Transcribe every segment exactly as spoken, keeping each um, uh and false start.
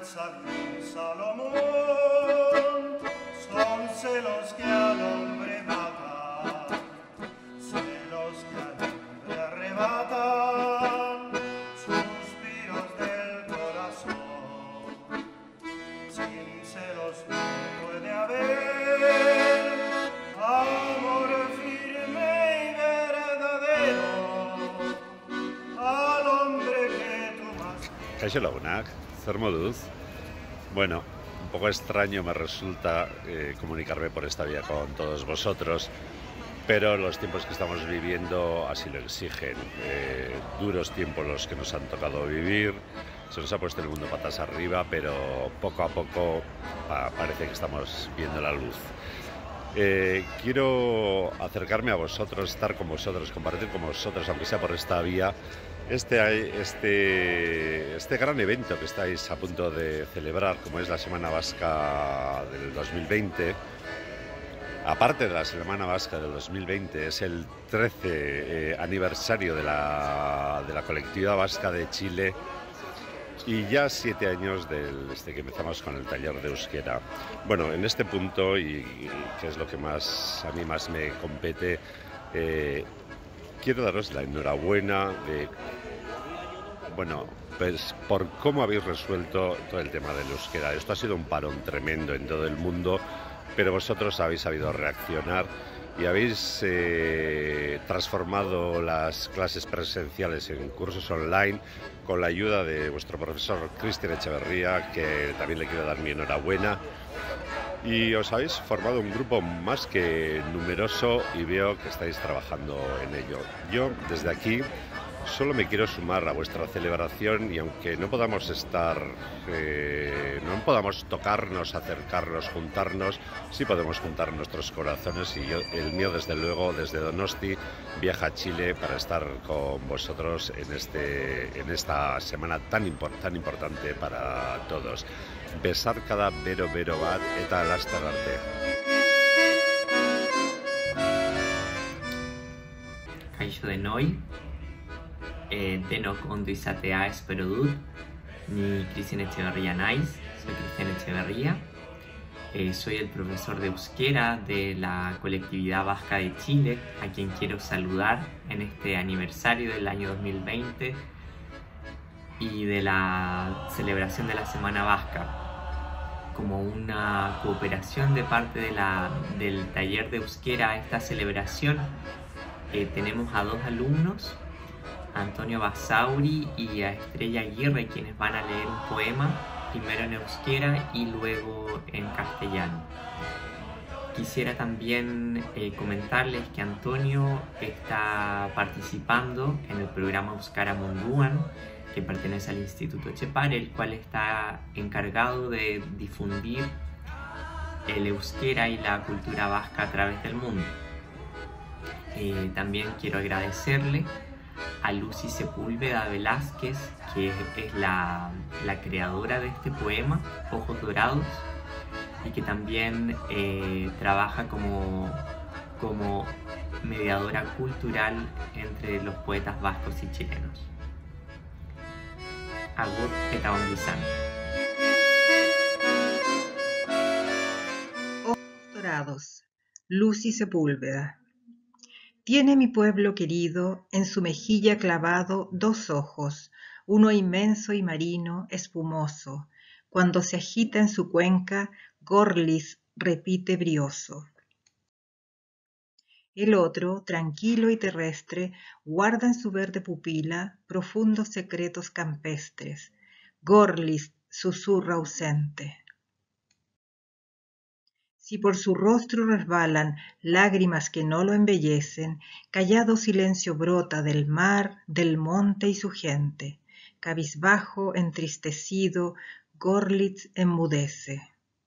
fuerza de un Salomón, son celos que al hombre matan, celos que al hombre arrebatan, suspiros del corazón. Sin celos no puede haber amor firme y verdadero al hombre que tú más... Kaixo lagunak, zer moduz? Bueno, un poco extraño me resulta eh, comunicarme por esta vía con todos vosotros, pero los tiempos que estamos viviendo así lo exigen. Eh, duros tiempos los que nos han tocado vivir, se nos ha puesto el mundo patas arriba, pero poco a poco pa, parece que estamos viendo la luz. Eh, quiero acercarme a vosotros, estar con vosotros, compartir con vosotros, aunque sea por esta vía, este, este, este gran evento que estáis a punto de celebrar, como es la Semana Vasca del dos mil veinte. Aparte de la Semana Vasca del dos mil veinte, es el trece eh, aniversario de la, de la colectividad vasca de Chile y ya siete años del, desde que empezamos con el taller de euskera. Bueno, en este punto, y, y que es lo que más a mí más me compete, eh, quiero daros la enhorabuena de, bueno, pues por cómo habéis resuelto todo el tema del euskera. Esto ha sido un parón tremendo en todo el mundo, pero vosotros habéis sabido reaccionar y habéis eh, transformado las clases presenciales en cursos online con la ayuda de vuestro profesor Cristian Echeverría, que también le quiero dar mi enhorabuena. Y os habéis formado un grupo más que numeroso y veo que estáis trabajando en ello. Yo, desde aquí, solo me quiero sumar a vuestra celebración y aunque no podamos estar, eh, no podamos tocarnos, acercarnos, juntarnos, sí podemos juntar nuestros corazones y yo, el mío desde luego, desde Donosti, viaja a Chile para estar con vosotros en, este, en esta semana tan, import, tan importante para todos. Besar cada bero bero bat eta laster arte. Kaixo denoi. Eh, denok ondo izatea espero dut. Ni Cristian Echeverría naiz, soy Cristian Echeverría. Eh, soy el profesor de euskera de la colectividad vasca de Chile, a quien quiero saludar en este aniversario del año dos mil veinte y de la celebración de la Semana Vasca. Como una cooperación de parte de la, del taller de euskera a esta celebración, eh, tenemos a dos alumnos, Antonio Basauri y a Estrella Aguirre, quienes van a leer un poema, primero en euskera y luego en castellano. Quisiera también eh, comentarles que Antonio está participando en el programa Euskara Munduan, que pertenece al Instituto Etxepare, el cual está encargado de difundir el euskera y la cultura vasca a través del mundo. Eh, también quiero agradecerle a Lucy Sepúlveda Velázquez, que es la, la creadora de este poema, Ojos Dorados, y que también eh, trabaja como, como mediadora cultural entre los poetas vascos y chilenos. Agur eta ongi izan. Ojos Dorados, Lucy Sepúlveda. Tiene mi pueblo querido en su mejilla clavado dos ojos, uno inmenso y marino, espumoso. Cuando se agita en su cuenca, Gorliz repite brioso. El otro, tranquilo y terrestre, guarda en su verde pupila profundos secretos campestres. Gorliz susurra ausente. Si por su rostro resbalan lágrimas que no lo embellecen, callado silencio brota del mar, del monte y su gente. Cabizbajo, entristecido, Gorliz enmudece.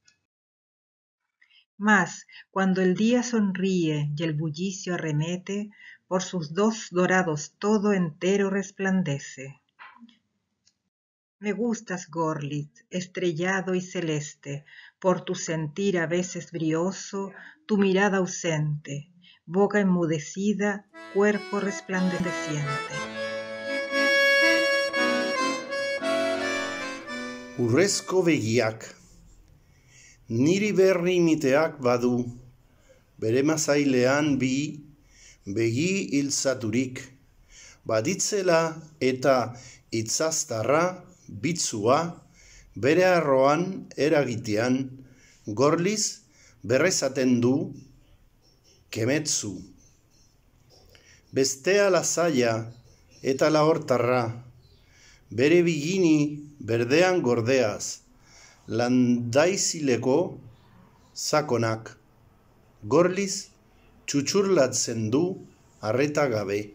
Mas, cuando el día sonríe y el bullicio arremete, por sus dos dorados todo entero resplandece. Me gustas, Gorliz, estrellado y celeste, por tu sentir a veces brioso, tu mirada ausente, boca enmudecida, cuerpo resplandeciente. Urrezko begiak, niri berri miteak badu, bere mazailean bi, begi hiltzaturik, baditzela eta itzaztarra, bitzua, bere arroan eragitean, gorliz berrezaten du, kemetzu. Bestea lasaia eta lahortarra, bere bigini berdean gordeaz, landaizileko sakonak, gorliz txutxurlatzen du arreta gabe.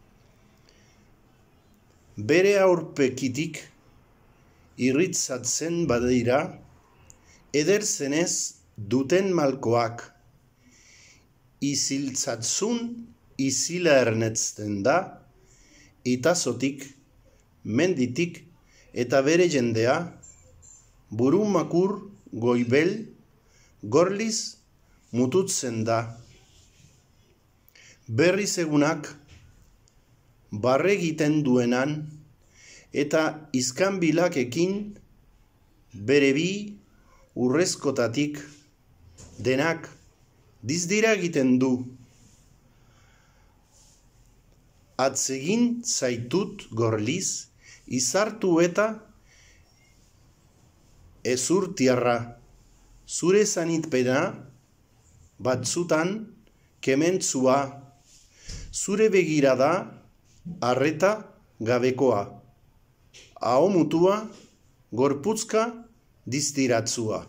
Bere aurpekitik irritzatzen badira, ederzenez duten malkoak, iziltzatzun izila ernetzen da, itazotik, menditik eta bere jendea, buru makur goibel, gorliz mututzen da. Berriz egunak, barre egiten duenan, eta izkanbilakekin, bere bi urrezkotatik, denak dizdira egiten du. Atzegin zaitut gorliz, izartu eta ezurtiarra, zure zanitpena, batzutan kementzua, zure begirada, arreta gabekoa, aho mutua, gorputzka diztiratzua.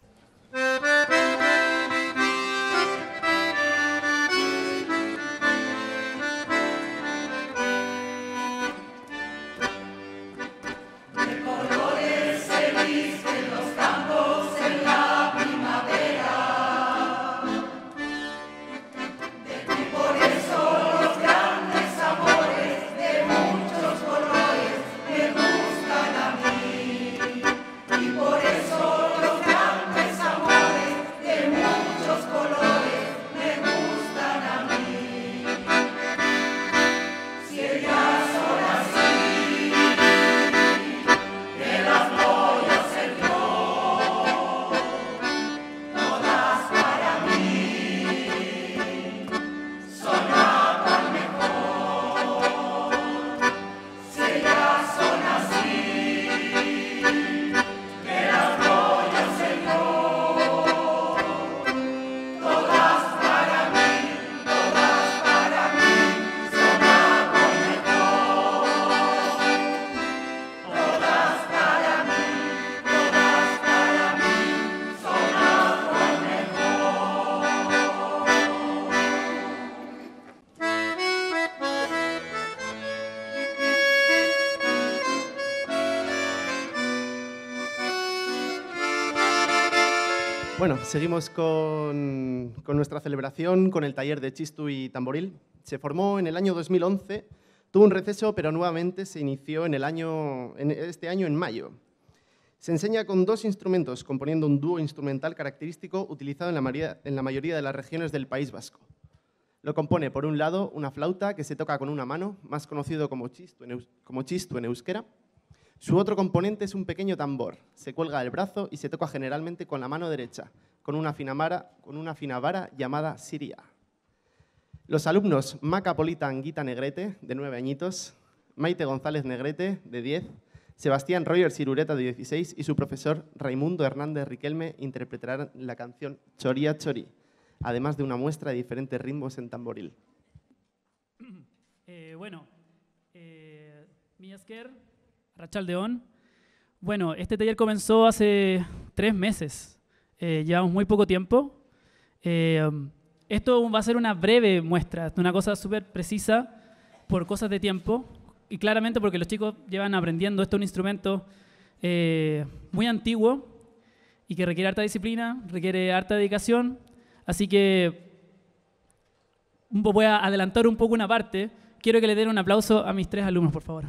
Bueno, seguimos con, con nuestra celebración, con el taller de Txistu y Tamboril. Se formó en el año dos mil once, tuvo un receso, pero nuevamente se inició en, el año, en este año en mayo. Se enseña con dos instrumentos, componiendo un dúo instrumental característico utilizado en la, mayoría, en la mayoría de las regiones del País Vasco. Lo compone, por un lado, una flauta que se toca con una mano, más conocido como txistu en, como txistu en euskera. Su otro componente es un pequeño tambor. Se cuelga del brazo y se toca generalmente con la mano derecha, con una fina vara, con una fina vara llamada siria. Los alumnos Maca Polita Anguita Negrete, de nueve añitos, Maite González Negrete, de diez, Sebastián Roger Sirureta, de dieciséis, y su profesor Raimundo Hernández Riquelme interpretarán la canción Choría Chorí, además de una muestra de diferentes ritmos en tamboril. Eh, bueno, eh, mi esker, Arratsaldeon. Bueno, este taller comenzó hace tres meses, eh, llevamos muy poco tiempo. Eh, esto va a ser una breve muestra, una cosa súper precisa por cosas de tiempo y claramente porque los chicos llevan aprendiendo. Esto es un instrumento eh, muy antiguo y que requiere harta disciplina, requiere harta dedicación, así que voy a adelantar un poco una parte. Quiero que le den un aplauso a mis tres alumnos, por favor.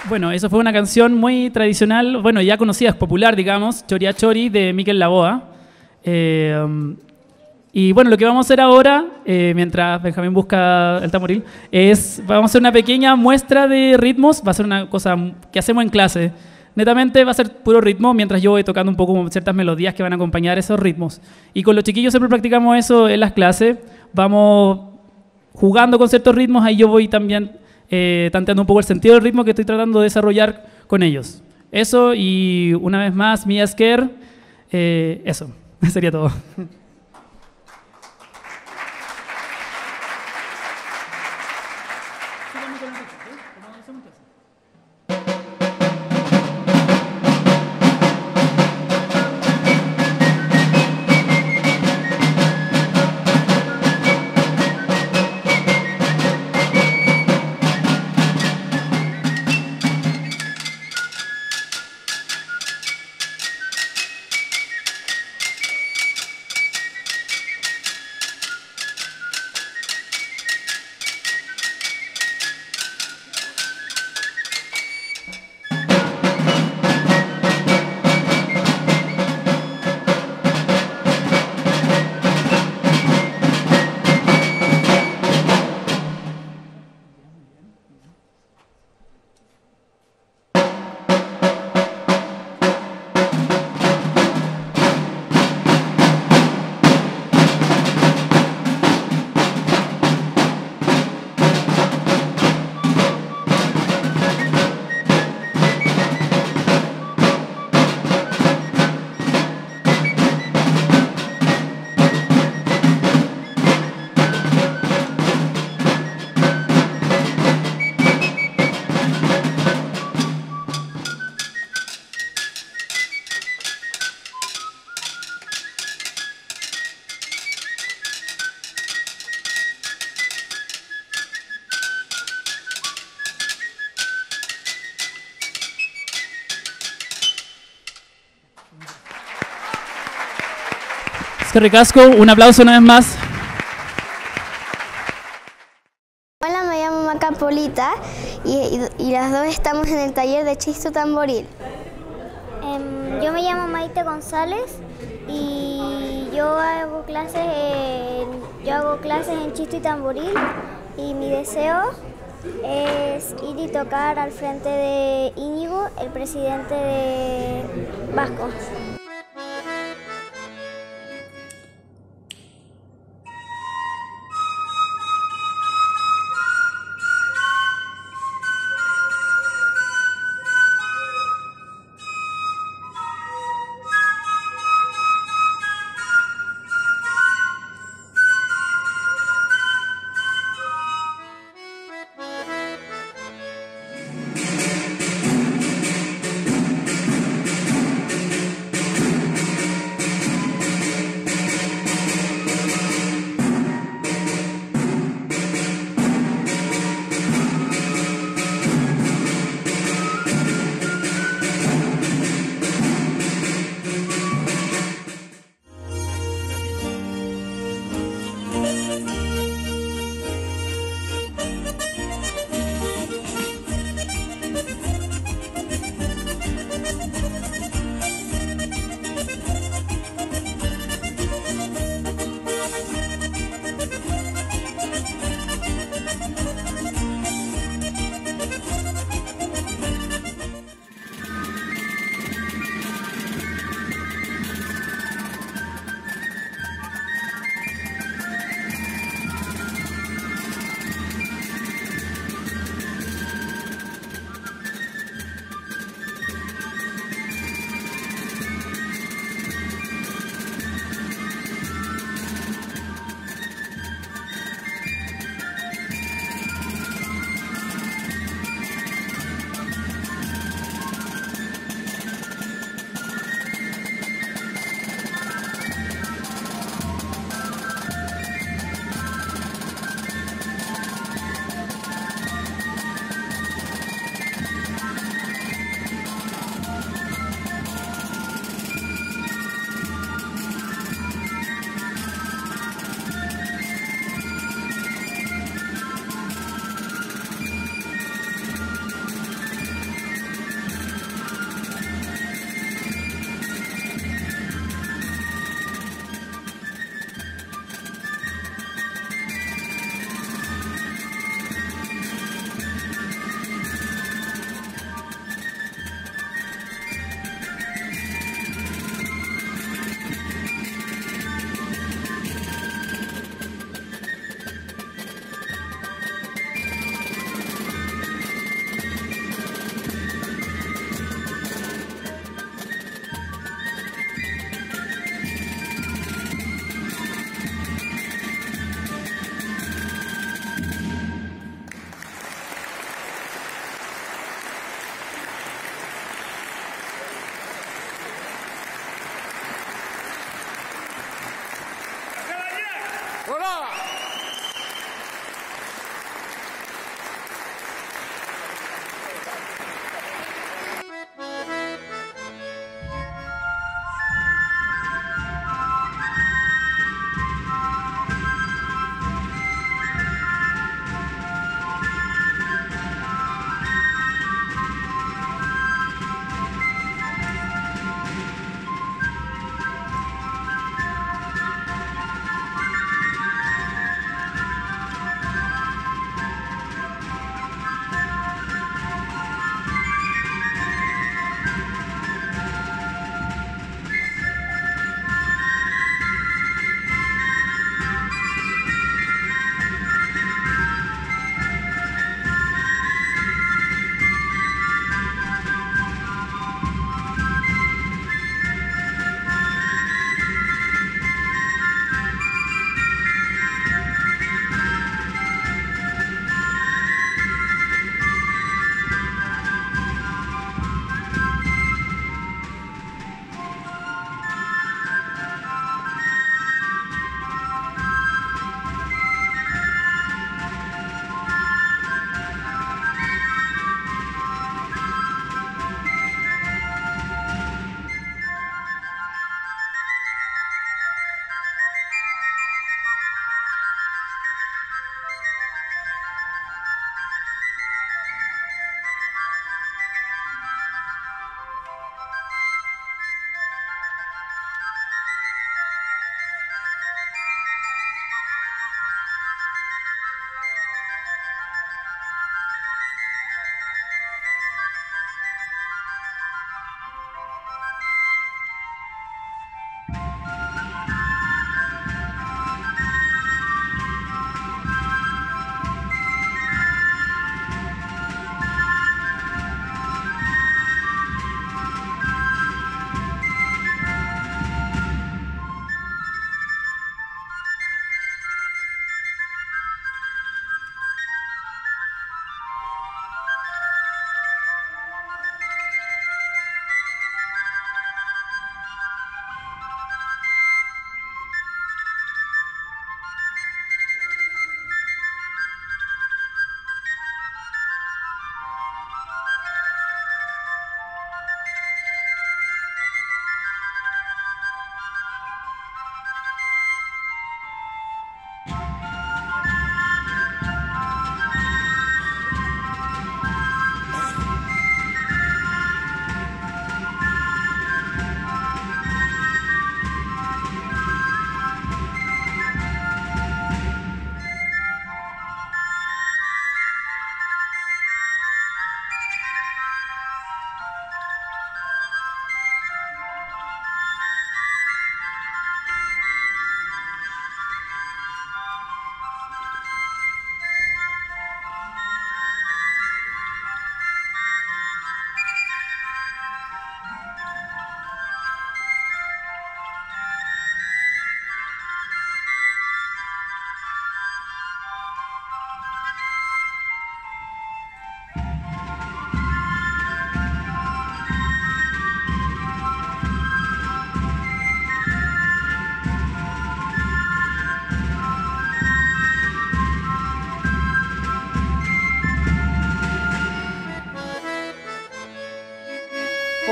Bueno, eso fue una canción muy tradicional, bueno, ya conocida, es popular, digamos, Choria Chori, de Miquel Laboa. Eh, y bueno, lo que vamos a hacer ahora, eh, mientras Benjamín busca el tamboril, es, vamos a hacer una pequeña muestra de ritmos, va a ser una cosa que hacemos en clase. Netamente va a ser puro ritmo, mientras yo voy tocando un poco ciertas melodías que van a acompañar esos ritmos. Y con los chiquillos siempre practicamos eso en las clases, vamos jugando con ciertos ritmos, ahí yo voy también eh, tanteando un poco el sentido del ritmo que estoy tratando de desarrollar con ellos. Eso, y una vez más, mi Esker, eh, eso, sería todo. Qué ricasco, un aplauso una vez más. Hola, me llamo Maca Polita y, y, y las dos estamos en el taller de Chistu Tamboril. Um, yo me llamo Maite González y yo hago clases en, yo hago clases en Chistu y Tamboril, y mi deseo es ir y tocar al frente de Íñigo, el presidente de Vasco.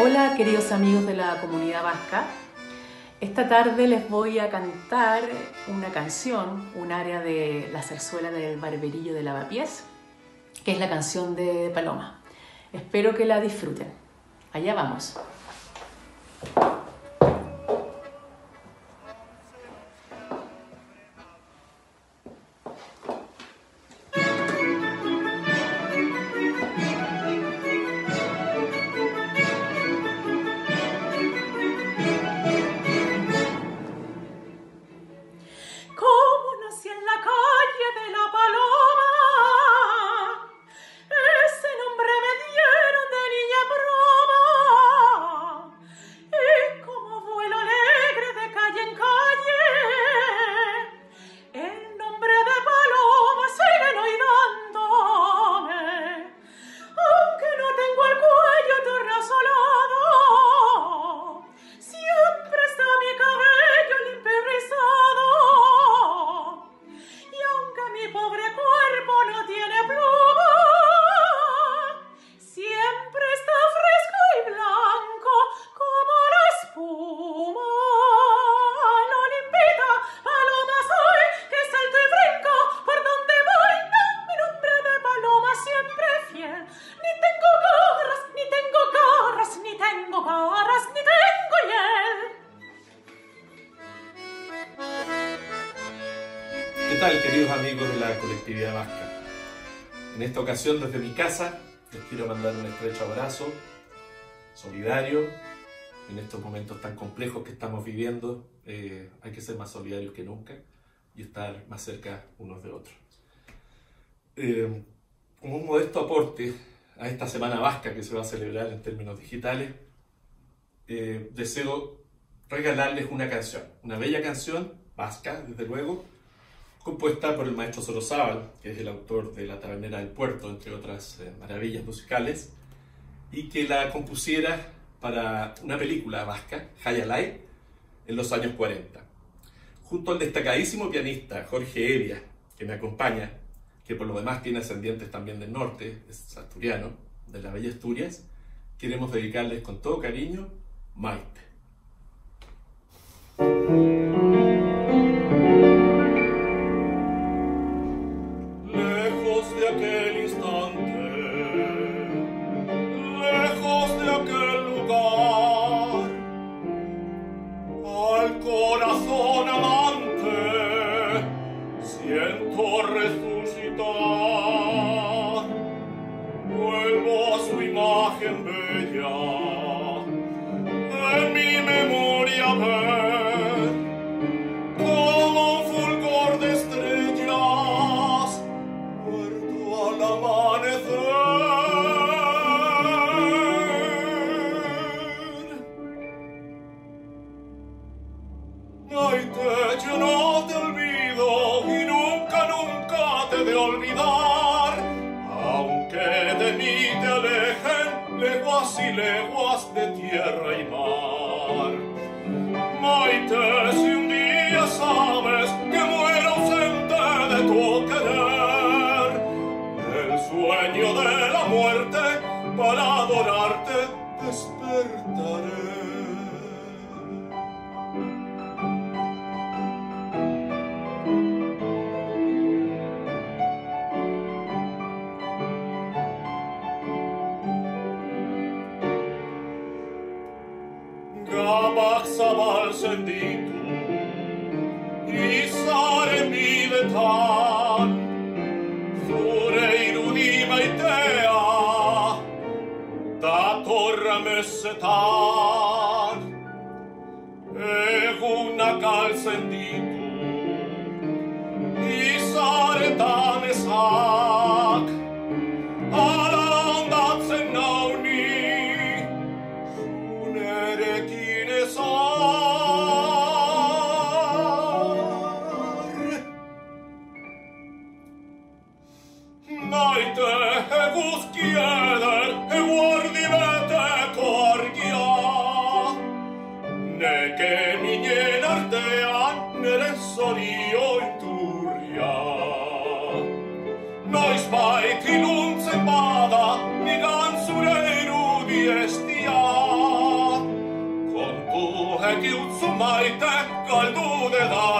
Hola queridos amigos de la comunidad vasca, esta tarde les voy a cantar una canción, un área de la zarzuela del Barberillo de Lavapiés, que es la canción de Paloma. Espero que la disfruten. Allá vamos. ¿Qué tal, queridos amigos de la colectividad vasca? En esta ocasión, desde mi casa, les quiero mandar un estrecho abrazo, solidario. En estos momentos tan complejos que estamos viviendo, eh, hay que ser más solidarios que nunca y estar más cerca unos de otros. Eh, como un modesto aporte a esta Semana Vasca que se va a celebrar en términos digitales, eh, deseo regalarles una canción, una bella canción, vasca, desde luego, compuesta por el maestro Sorozábal, que es el autor de La Tabernera del Puerto, entre otras eh, maravillas musicales, y que la compusiera para una película vasca, Jayalay, en los años cuarenta. Junto al destacadísimo pianista Jorge Evia, que me acompaña, que por lo demás tiene ascendientes también del norte, es asturiano, de la bella Asturias, queremos dedicarles con todo cariño Maite. Lejos de aquel instante, lejos de aquel lugar, al corazón amante siento resucitar. Vuelvo a su imagen bella, en mi memoria ver, como un fulgor de estrellas, muerto al amanecer. Maite, yo no te olvido y nunca, nunca te he de olvidar, aunque de mí te alejen leguas y leguas de tierra y mar. Maite, si un día sabes que muero ausente de tu querer, el sueño de la muerte para adorarte despertaré. Gabak zabal senditu, izaren bidetan, zure irudi maitea, datorra mesetan. Egunak altzen ditu, izaretan ezak, ala ondatzen nauni, nerekin ezar. Maite, eguzki eder, eguardi beteko argia, neke minen artean nere zorio iturria. Noiz bait iluntzen bada, nigan zure irudi estia, al du de da